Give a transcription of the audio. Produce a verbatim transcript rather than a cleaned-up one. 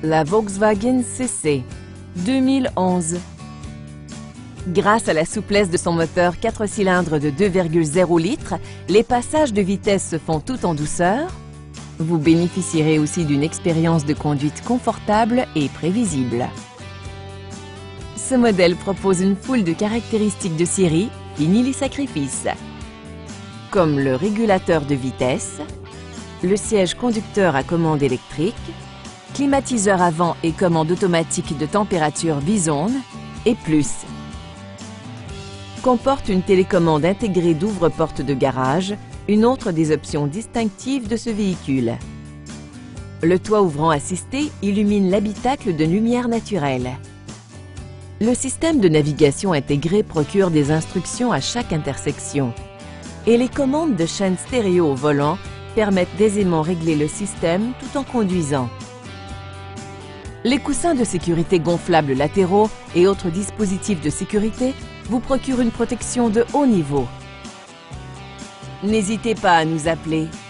la Volkswagen C C deux mille onze. Grâce à la souplesse de son moteur quatre cylindres de deux virgule zéro litres, les passages de vitesse se font tout en douceur. Vous bénéficierez aussi d'une expérience de conduite confortable et prévisible. Ce modèle propose une foule de caractéristiques de série, fini les sacrifices, comme le régulateur de vitesse, le siège conducteur à commande électrique, climatiseur avant et commande automatique de température bizone, et plus. Comporte une télécommande intégrée d'ouvre-porte de garage, une autre des options distinctives de ce véhicule. Le toit ouvrant assisté illumine l'habitacle de lumière naturelle. Le système de navigation intégré procure des instructions à chaque intersection. Et les commandes de chaîne stéréo au volant permettent d'aisément régler le système tout en conduisant. Les coussins de sécurité gonflables latéraux et autres dispositifs de sécurité vous procurent une protection de haut niveau. N'hésitez pas à nous appeler